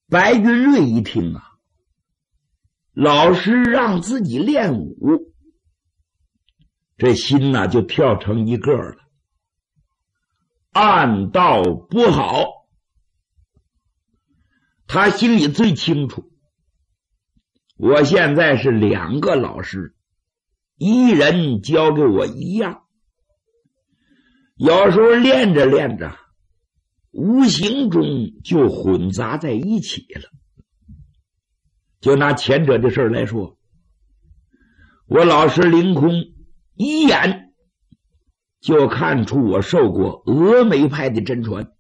白云瑞一听啊，老师让自己练武，这心呐就跳成一个了。暗道不好，他心里最清楚，我现在是2个老师，一人教给我一样，有时候练着练着，无形中就混杂在一起了。就拿前者的事来说，我老师凌空一眼就看出我受过峨眉派的真传，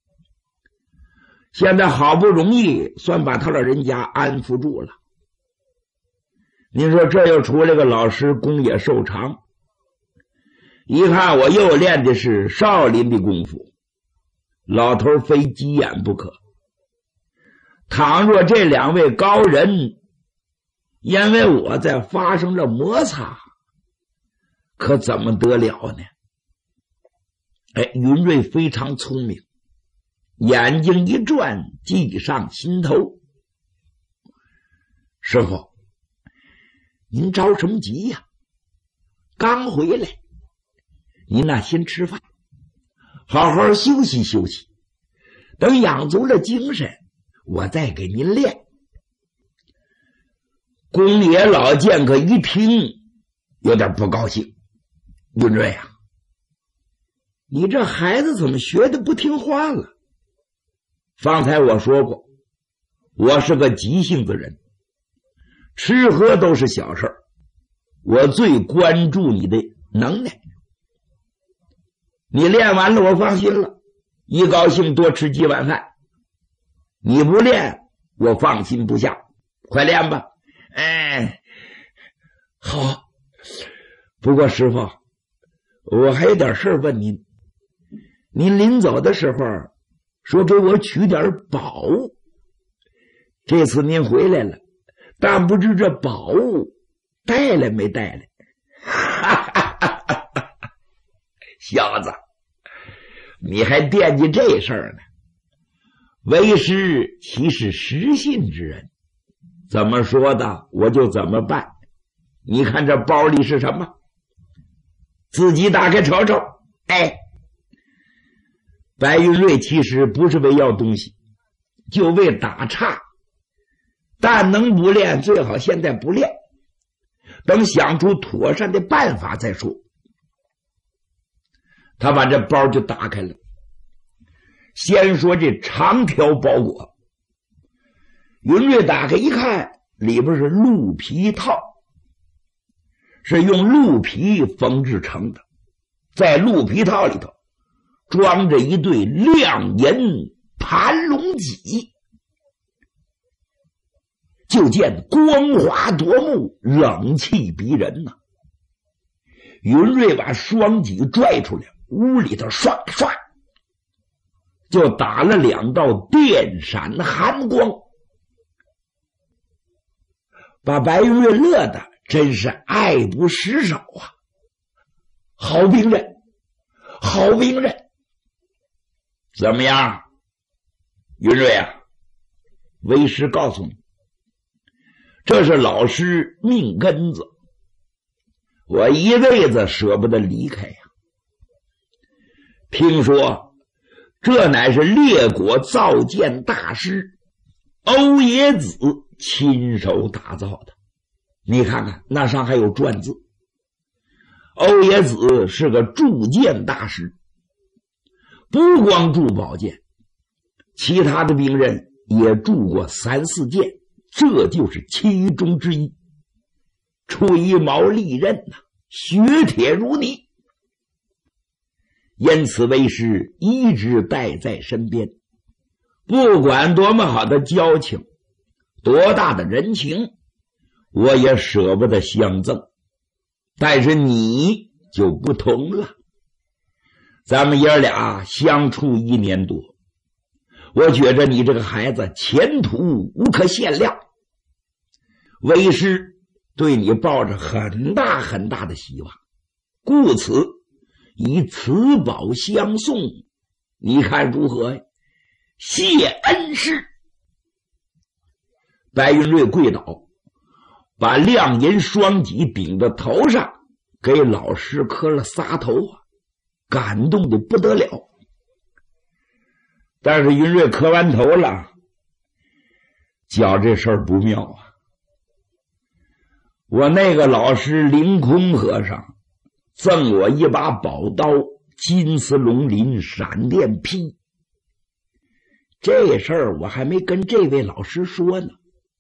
现在好不容易算把他老人家安抚住了。您说这又出来个老师功也寿长，一看我又练的是少林的功夫，老头非急眼不可。倘若这2位高人因为我在发生了摩擦，可怎么得了呢？云瑞非常聪明，眼睛一转，计上心头。师傅，您着什么急呀？刚回来，您那先吃饭，好好休息休息，等养足了精神，我再给您练。公爷老剑客一听有点不高兴，云瑞啊，你这孩子怎么学的不听话了？方才我说过，我是个急性子人，吃喝都是小事，我最关注你的能耐。你练完了我放心了，一高兴多吃几碗饭，你不练我放心不下，快练吧。好。不过师傅，我还有点事问您，您临走的时候说给我取点宝物，这次您回来了，但不知这宝物带来没带来？小子，你还惦记这事儿呢？为师其是实信之人，怎么说的我就怎么办。你看这包里是什么？自己打开瞅瞅。白云瑞其实不是为要东西，就为打岔，但能不练最好现在不练，等想出妥善的办法再说。他把这包就打开了，先说这长条包裹。云瑞打开一看，里边是鹿皮套，是用鹿皮缝制成的，在鹿皮套里头装着一对亮银盘龙戟，就见光华夺目，冷气逼人呐。云瑞把双戟拽出来，屋里头唰唰就打了2道电闪寒光，把白云瑞乐得真是爱不释手啊！好兵刃，好兵刃！怎么样，云瑞啊？为师告诉你，这是老师命根子，我一辈子舍不得离开呀。听说这乃是列国造剑大师欧冶子亲手打造的，你看看那上还有篆字。欧冶子是个铸剑大师，不光铸宝剑，其他的兵刃也铸过3、4件，这就是其中之一。吹毛利刃呐，雪铁如泥，因此为师一直带在身边，不管多么好的交情，多大的人情，我也舍不得相赠。但是你就不同了，咱们爷俩相处1年多，我觉着你这个孩子前途无可限量，为师对你抱着很大很大的希望，故此以此宝相送，你看如何呀？谢恩师。 白云瑞跪倒，把亮银双戟顶到头上，给老师磕了仨头啊，感动的不得了。但是云瑞磕完头了，觉这事儿不妙啊！我那个老师凌空和尚赠我一把宝刀，金丝龙鳞闪电劈。这事儿我还没跟这位老师说呢。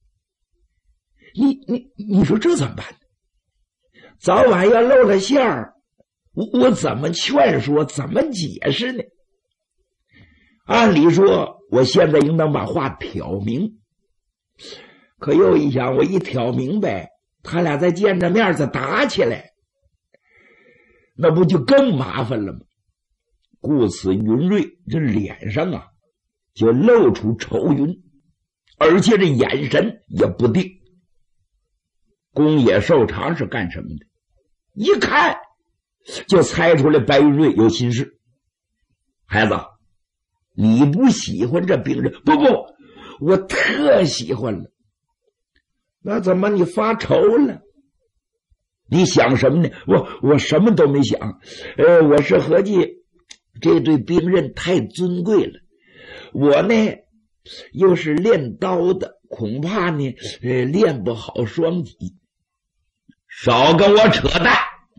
你说这怎么办？早晚要露了馅儿，我怎么劝说，怎么解释呢？按理说我现在应当把话挑明，可又一想，我一挑明白，他俩再见着面再打起来，那不就更麻烦了吗？故此云瑞这脸上啊就露出愁云，而且这眼神也不定。宫野寿长是干什么的？一看就猜出来白云瑞有心事。孩子，你不喜欢这病人？不，我特喜欢了。那怎么你发愁了？你想什么呢？我什么都没想。我是合计这对兵刃太尊贵了，我呢又是练刀的，恐怕呢练不好双戟。少跟我扯淡！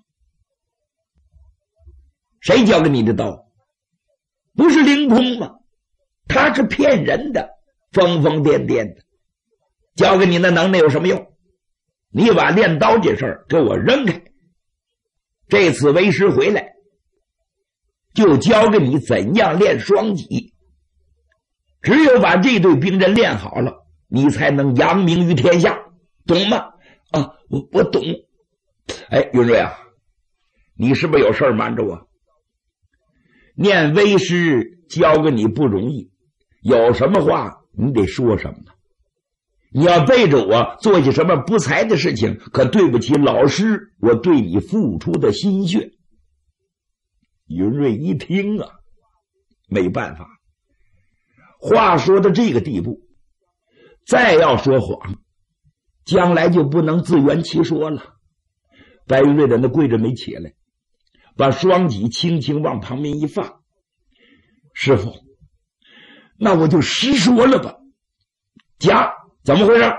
谁教给你的刀？不是凌空吗？他是骗人的，疯疯癫癫的，教给你那能耐有什么用？你把练刀这事儿给我扔开。这次为师回来就教给你怎样练双戟，只有把这对兵刃练好了，你才能扬名于天下，懂吗？啊，我懂。哎，云瑞啊，你是不是有事瞒着我？念为师教给你不容易，有什么话你得说什么。你要背着我做些什么不才的事情，可对不起老师我对你付出的心血。云瑞一听啊，没办法，话说到这个地步，再要说谎，将来就不能自圆其说了。白云瑞在那跪着没起来，把双戟轻轻往旁边一放。师父，那我就实说了吧。讲怎么回事？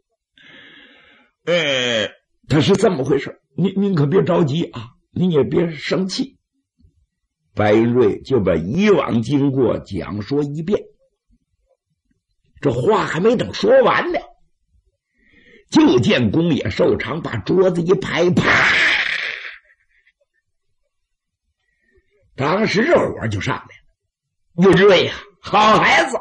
他是这么回事，您可别着急啊，您也别生气。白云瑞就把以往经过讲说一遍。这话还没等说完呢，就见宫野寿长把桌子一拍，啪！当时这火就上来了。云瑞呀，好孩子，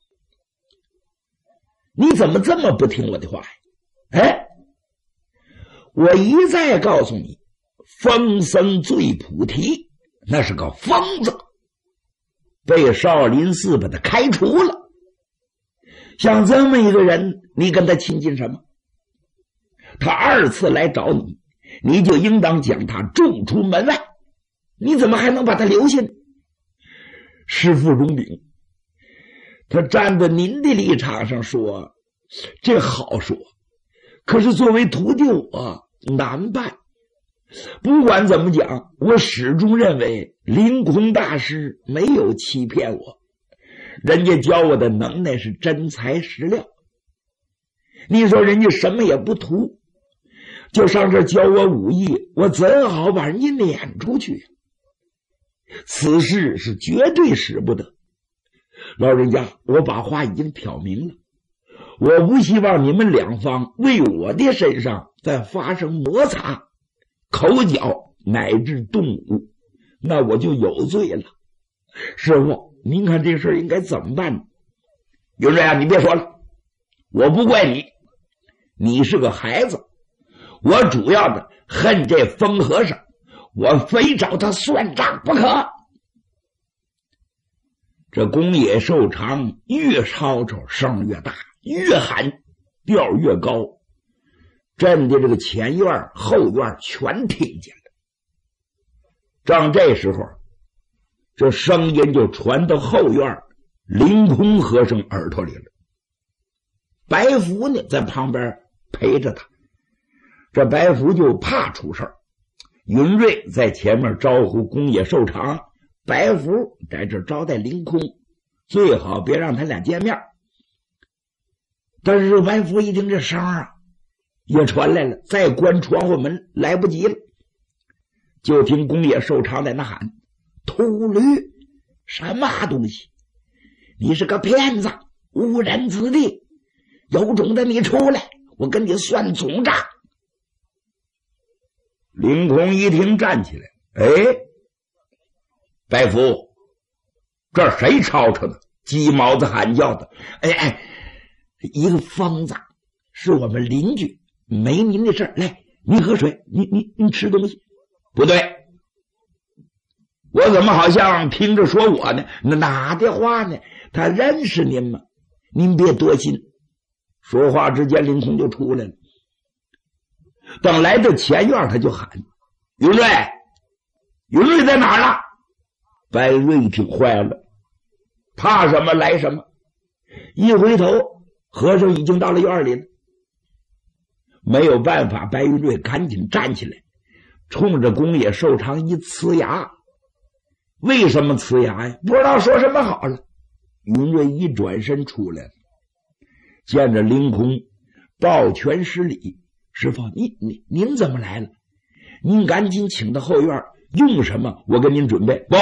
你怎么这么不听我的话呀？我一再告诉你，疯僧醉菩提那是个疯子，被少林寺把他开除了。像这么一个人，你跟他亲近什么？他二次来找你，你就应当将他逐出门外，你怎么还能把他留下呢？师父容禀，他站在您的立场上说，这好说，可是作为徒弟我难办。不管怎么讲，我始终认为凌空大师没有欺骗我，人家教我的能耐是真材实料。你说人家什么也不图，就上这教我武艺，我怎好把人家撵出去？此事是绝对使不得。老人家，我把话已经挑明了，我不希望你们两方为我的身上再发生摩擦、口角乃至动武，那我就有罪了。师父，您看这事应该怎么办呢？云瑞啊，你别说了，我不怪你，你是个孩子，我主要的恨这疯和尚，我非找他算账不可。这宫野寿长越吵吵声越大，越喊调越高，震的这个前院后院全听见了。正这时候，这声音就传到后院凌空和尚耳朵里了。 白福呢在旁边陪着他。这白福就怕出事儿，云瑞在前面招呼宫野寿长，白福在这招待凌空，最好别让他俩见面。但是白福一听这声啊也传来了，再关窗户门来不及了，就听宫野寿长在那喊：秃驴，什么东西？你是个骗子，误人子弟，有种的你出来，我跟你算总账。凌空一听站起来，白福，这谁吵吵呢？鸡毛子喊叫的。一个疯子，是我们邻居，没您的事儿。来，你喝水，你吃东西。不对，我怎么好像听着说我呢？哪的话呢？他认识您吗？您别多心。说话之间，凌空就出来了。等来到前院，他就喊：云瑞，云瑞在哪儿呢？白瑞一听坏了，怕什么来什么。一回头，和尚已经到了院里了。没有办法，白云瑞赶紧站起来，冲着宫野寿长一呲牙。为什么呲牙呀？不知道说什么好了。云瑞一转身出来了，见着凌空，抱拳施礼：师父，您怎么来了？您赶紧请到后院，用什么我给您准备。不，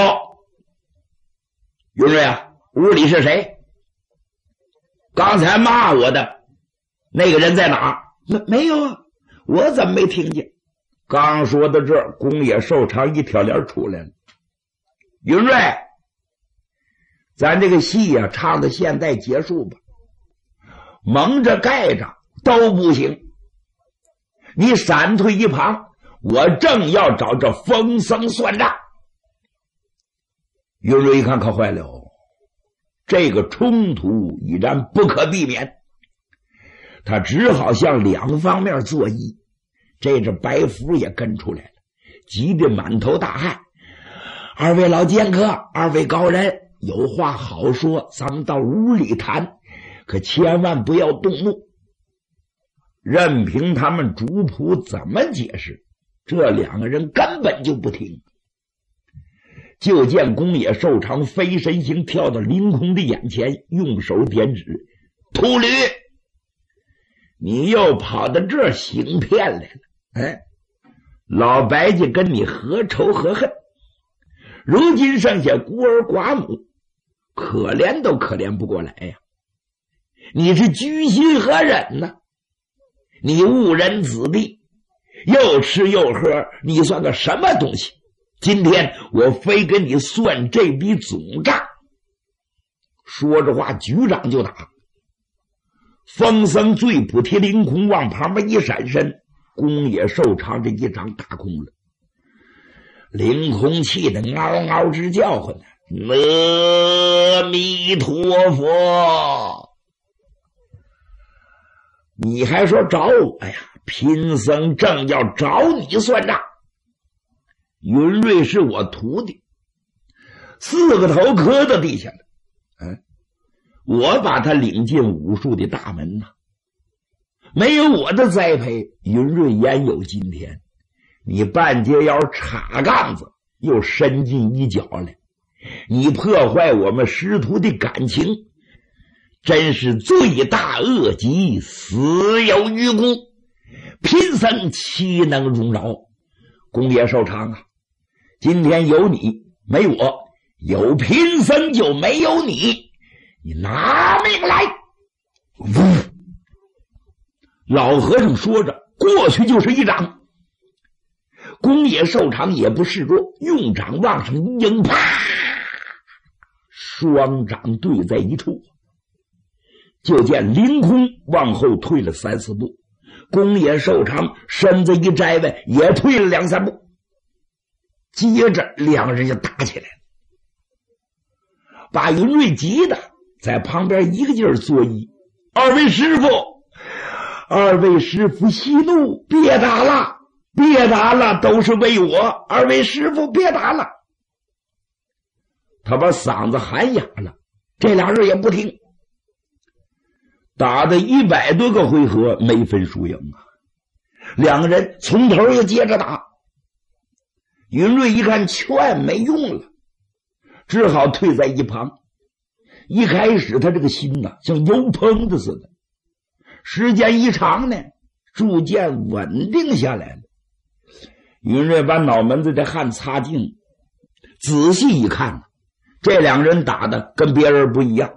云瑞啊，屋里是谁？刚才骂我的那个人在哪儿？没有啊，我怎么没听见？刚说到这儿，宫野寿长一挑帘出来了。云瑞，咱这个戏啊，唱到现在结束吧。蒙着盖着都不行，你闪退一旁，我正要找这风僧算账。云瑞一看可坏了，这个冲突已然不可避免，他只好向两方面作揖。这白福也跟出来了，急得满头大汗。二位老剑客，二位高人，有话好说，咱们到屋里谈，可千万不要动怒。任凭他们主仆怎么解释，这两个人根本就不听。就见宫野寿长飞身形跳到凌空的眼前，用手点指：秃驴，你又跑到这儿行骗来了。老白家跟你何仇何恨？如今剩下孤儿寡母，可怜都可怜不过来呀！你是居心何忍呢？你误人子弟，又吃又喝，你算个什么东西？今天我非跟你算这笔总账。说着话，局长就打。风僧醉捕提凌空往旁边一闪身，宫野寿长这一掌打空了。凌空气得嗷嗷直叫唤呢。阿弥陀佛！你还说找我呀？贫僧正要找你算账。云瑞是我徒弟，4个头磕到地下了。我把他领进武术的大门呐，没有我的栽培，云瑞焉有今天？你半截腰插杠子，又伸进一脚来，你破坏我们师徒的感情，真是罪大恶极，死有余辜，贫僧岂能容饶？宫野寿长啊，今天有你没我，有贫僧就没有你，你拿命来！呜！老和尚说着，过去就是一掌。宫野寿长也不示弱，用掌往上一迎，啪！双掌对在一处，就见凌空往后退了3、4步，宫野寿长身子一摘外，也退了2、3步。接着两人就打起来了，把云瑞急的在旁边一个劲儿作揖：二位师傅，二位师傅息怒，别打了，别打了，都是为我，二位师傅别打了。他把嗓子喊哑了，这俩人也不听。 打的100多个回合没分输赢啊，两个人从头又接着打。云瑞一看劝没用了，只好退在一旁。一开始他这个心呐，像油烹的似的，时间一长呢，逐渐稳定下来了。云瑞把脑门子的汗擦净，仔细一看，这两人打的跟别人不一样。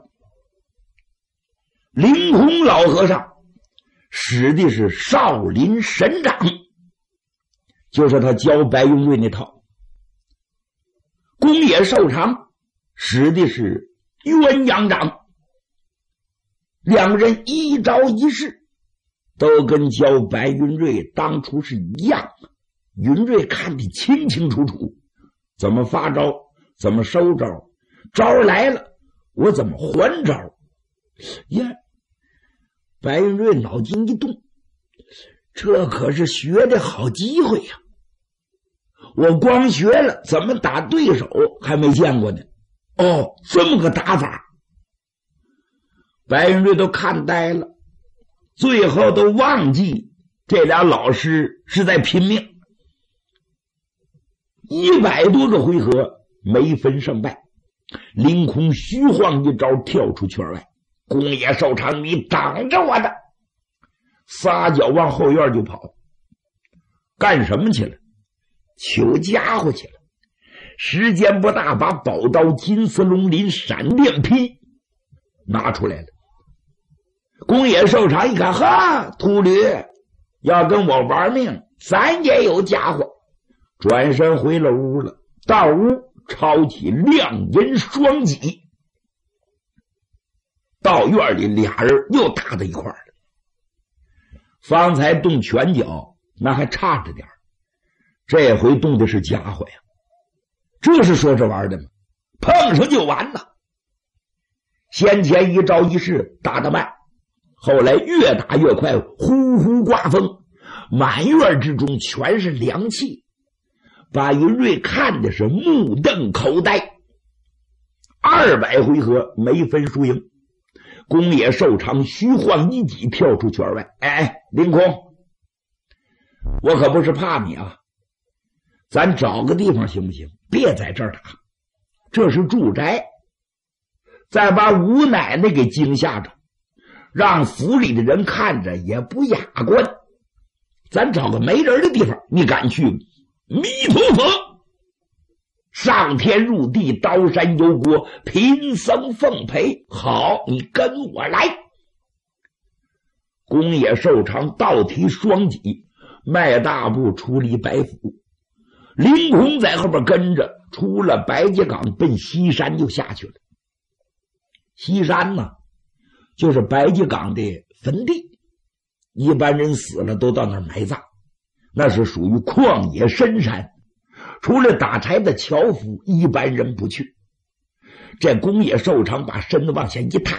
凌空老和尚使的是少林神掌，就是他教白云瑞那套。宫野寿长使的是鸳鸯掌，两人一招一式都跟教白云瑞当初是一样。云瑞看得清清楚楚，怎么发招，怎么收招，招来了我怎么还招呀。白云瑞脑筋一动，这可是学的好机会呀！我光学了怎么打对手还没见过呢。哦，这么个打法，白云瑞都看呆了，最后都忘记这俩老师是在拼命。100多个回合没分胜败，凌空虚晃一招跳出圈外。宫野寿长，你挡着我的，撒脚往后院就跑。干什么去了？求家伙去了。时间不大，把宝刀金丝龙鳞闪电劈拿出来了。宫野寿长一看，哈，秃驴要跟我玩命，咱也有家伙。转身回了屋了，到屋抄起亮银双戟，到院里俩人又打在一块儿了。方才动拳脚那还差着点，这回动的是家伙呀，这是说着玩的吗？碰上就完了。先前一招一式打得慢，后来越打越快，呼呼刮风，满院之中全是凉气，把云瑞看的是目瞪口呆。200回合没分输赢，宫野寿长虚晃一戟跳出圈外。哎，凌空，我可不是怕你啊，咱找个地方行不行？别在这儿打，这是住宅，再把吴奶奶给惊吓着，让府里的人看着也不雅观。咱找个没人的地方，你敢去吗？弥陀佛，上天入地，刀山油锅，贫僧奉陪。好，你跟我来。宫野寿长倒提双戟，迈大步出离白府。凌空在后边跟着，出了白秸岗，奔西山就下去了。西山呢，就是白秸岗的坟地，一般人死了都到那儿埋葬，那是属于旷野深山，除了打柴的樵夫，一般人不去。这宫野寿长把身子往下一踏，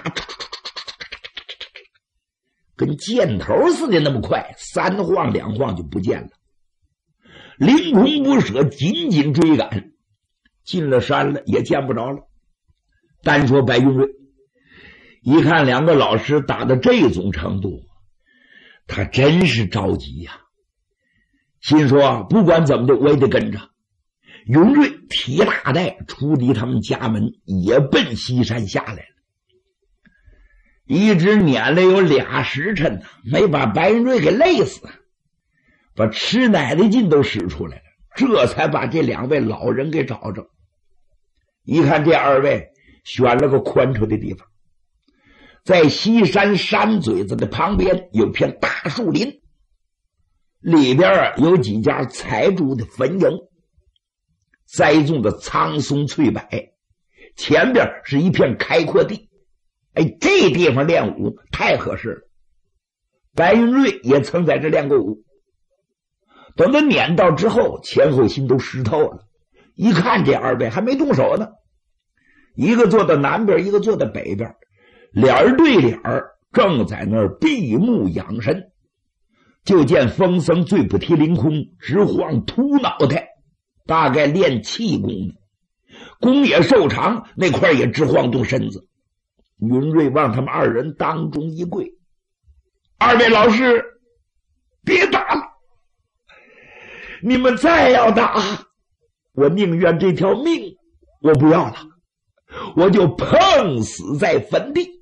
跟箭头似的那么快，3晃2晃就不见了。凌空不舍，紧紧追赶，进了山了也见不着了。单说白云瑞，一看两个老师打到这种程度，他真是着急呀，心说不管怎么的我也得跟着。云瑞提大袋出离他们家门，也奔西山下来了。一直撵了有2时辰呢，没把白云瑞给累死，把吃奶的劲都使出来了，这才把这2位老人给找着。一看这2位选了个宽敞的地方，在西山山嘴子的旁边有片大树林，里边有几家财主的坟茔，栽种的苍松翠柏，前边是一片开阔地。哎，这地方练武太合适了。白云瑞也曾在这练过武，等他撵到之后，前后心都湿透了。一看这2位还没动手呢，一个坐到南边，一个坐到北边，脸儿对脸儿，正在那儿闭目养神。就见风僧最不提凌空直晃秃脑袋，大概练气功呢。宫野寿长那块也直晃动身子。 云瑞往他们二人当中一跪：“二位老师，别打了！你们再要打，我宁愿这条命我不要了，我就碰死在坟地。”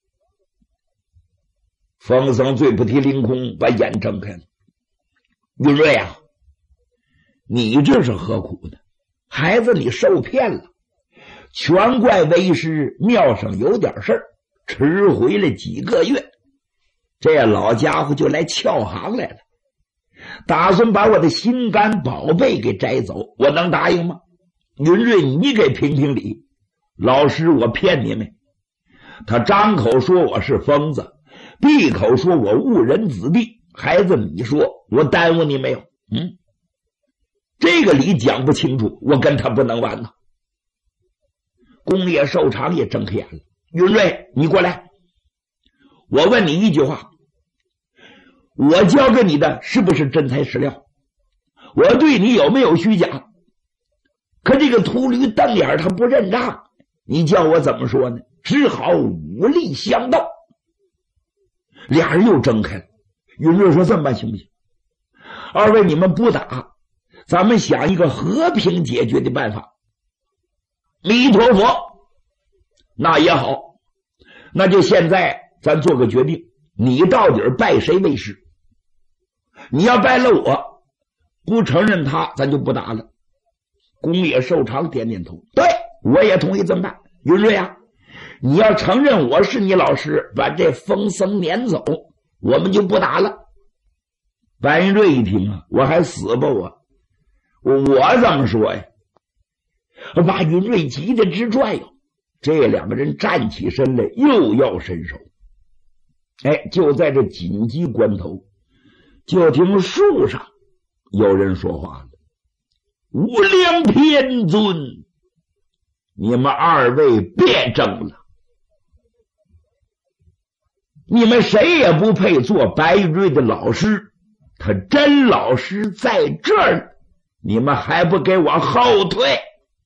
风僧最不提凌空，把眼睁开了：“云瑞啊，你这是何苦呢？孩子你受骗了，全怪为师庙上有点事儿，迟回了几个月，这老家伙就来撬行来了，打算把我的心肝宝贝给摘走，我能答应吗？云瑞，你给评评理，老师我骗你没？他张口说我是疯子，闭口说我误人子弟，孩子你说我耽误你没有？这个理讲不清楚，我跟他不能玩呢。公爷寿长也睁开眼了：“云瑞，你过来，我问你一句话，我教给你的是不是真材实料？我对你有没有虚假？可这个秃驴瞪眼他不认账，你叫我怎么说呢？只好武力相斗。”俩人又睁开了。云瑞说：“这么办行不行？二位你们不打，咱们想一个和平解决的办法。”弥陀佛，那也好，那就现在咱做个决定，你到底拜谁为师？你要拜了我，不承认他，咱就不打了。公野寿长点点头：“对，我也同意这么办。云瑞啊，你要承认我是你老师，把这风僧撵走，我们就不打了。”白云瑞一听啊，我还死吧我怎么说呀？把云瑞急得直转悠。这两个人站起身来，又要伸手。就在这紧急关头，就听树上有人说话了：“无量天尊，你们二位别争了，你们谁也不配做白云瑞的老师，他真老师在这儿，你们还不给我后退？”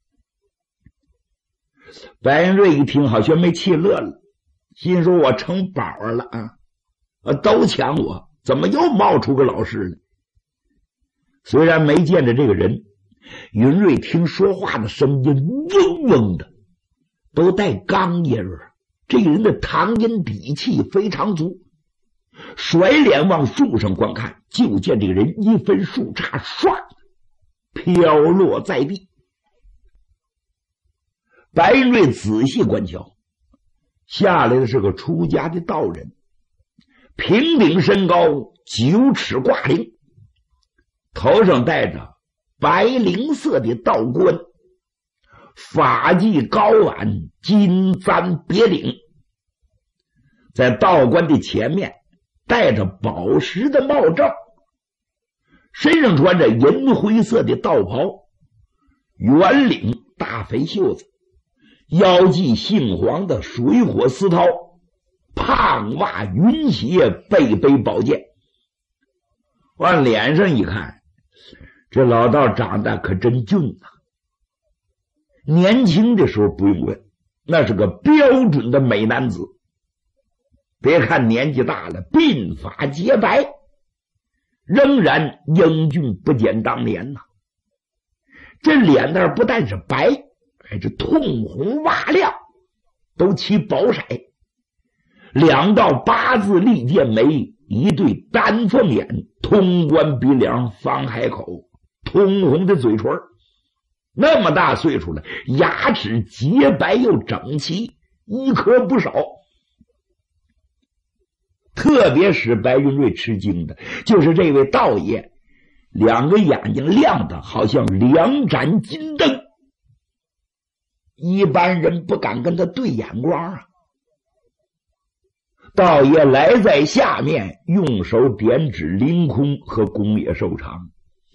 白云瑞一听，好像没气乐了，心说：“我成宝了啊！都抢我，怎么又冒出个老师来？”虽然没见着这个人，云瑞听说话的声音嗡嗡的，都带刚音儿，这个人的唐音底气非常足。甩脸往树上观看，就见这个人一分树杈唰飘落在地。白云瑞仔细观瞧，下来的是个出家的道人，平顶身高，9尺挂翎，头上戴着白绫色的道冠，发髻高挽，金簪别顶，在道冠的前面戴着宝石的帽罩，身上穿着银灰色的道袍，圆领大肥袖子，腰系杏黄的水火丝绦，胖袜云鞋，背背宝剑。往脸上一看，这老道长得可真俊啊！年轻的时候不用问，那是个标准的美男子。别看年纪大了，鬓发洁白，仍然英俊不减当年呐。这脸蛋不但是白，还是通红瓦亮，都起宝色。2道8字利剑眉，一对丹凤眼，通关鼻梁，方海口，通红的嘴唇，那么大岁数了，牙齿洁白又整齐，一颗不少。特别使白云瑞吃惊的就是这位道爷，2个眼睛亮的好像2盏金灯，一般人不敢跟他对眼光啊。道爷来在下面，用手点指凌空和宫野寿长：“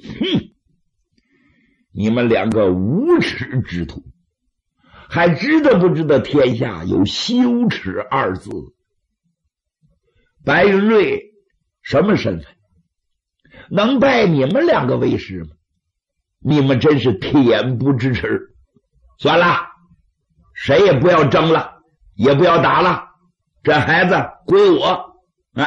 你们2个无耻之徒，还知道不知道天下有羞耻2字？白云瑞什么身份？能拜你们2个为师吗？你们真是恬不知耻！算了，谁也不要争了， 也不要打了，这孩子归我。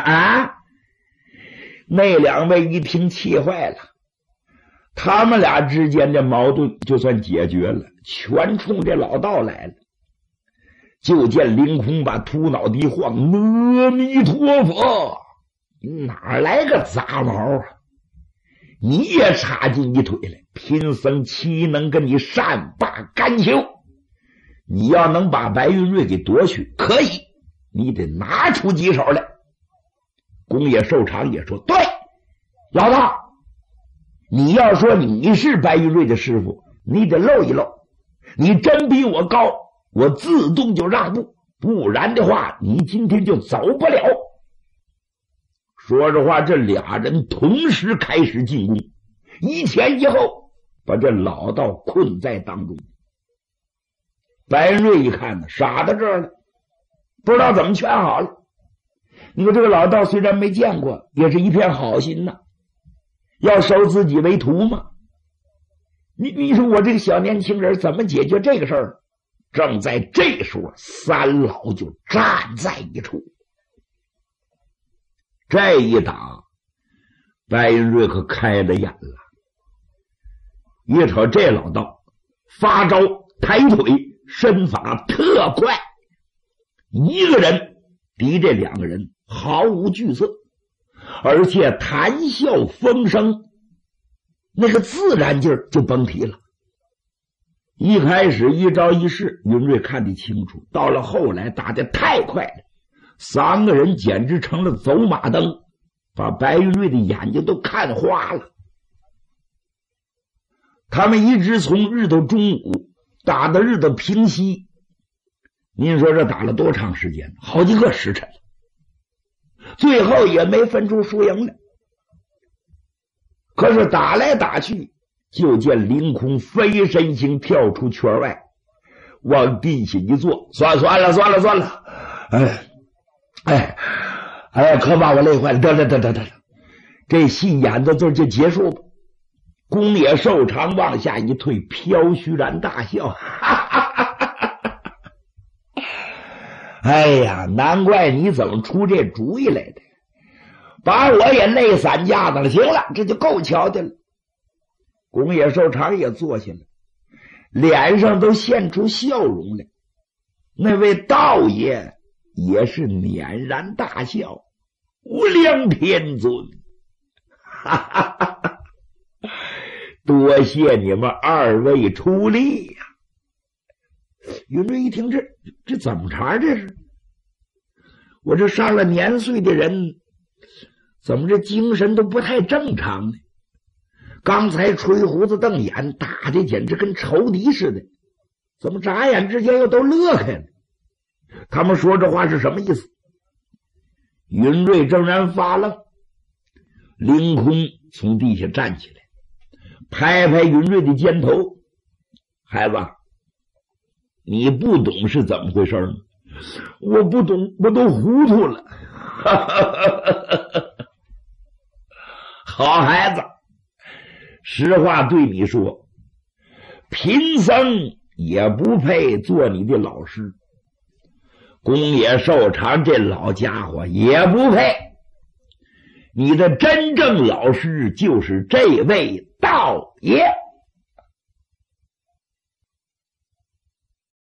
那两位一听气坏了，他们俩之间的矛盾就算解决了，全冲这老道来了。就见凌空把秃脑袋晃，阿弥陀佛，哪来个杂毛啊？你也插进一腿来，贫僧岂能跟你善罢甘休？你要能把白云瑞给夺去，可以，你得拿出几手来。公野寿长也说，对，老大，你要说你是白云瑞的师傅，你得露一露，你真比我高，我自动就让步，不然的话你今天就走不了。说着话，这俩人同时开始进攻，一前一后把这老道困在当中。白云瑞一看呢，傻到这儿了，不知道怎么劝好了。你说这个老道虽然没见过，也是一片好心呐，要收自己为徒嘛。你说我这个小年轻人怎么解决这个事儿？正在这时候，三老就站在一处。这一打，白云瑞可开了眼了。一瞅这老道发招抬腿，身法特快，一个人敌这两个人毫无惧色，而且谈笑风生，那个自然劲儿就甭提了。一开始一招一式云瑞看得清楚，到了后来打得太快了，三个人简直成了走马灯，把白云瑞的眼睛都看花了。他们一直从日头中午打到日头平西，您说这打了多长时间？好几个时辰了，最后也没分出输赢来。可是打来打去，就见凌空飞身形跳出圈外，往地下一坐，算了，可把我累坏了，得，这戏演到这儿就结束吧。公野寿长往下一退，飘虚然大笑，哎呀，难怪你怎么出这主意来的，把我也累散架子了。行了，这就够瞧的了。公野寿长也坐下了，脸上都现出笑容来。那位道爷也是辇然大笑，无量天尊，多谢你们二位出力呀！云瑞一听，这怎么茬？这是我这上了年岁的人，怎么这精神都不太正常呢？刚才吹胡子瞪眼，打的简直跟仇敌似的，怎么眨眼之间又都乐开了？他们说这话是什么意思？云瑞正然发愣，凌空从地下站起来，拍拍云瑞的肩头，孩子，你不懂是怎么回事吗？我不懂，我都糊涂了。好孩子，实话对你说，贫僧也不配做你的老师，公野寿长这老家伙也不配，你的真正老师就是这位道爷。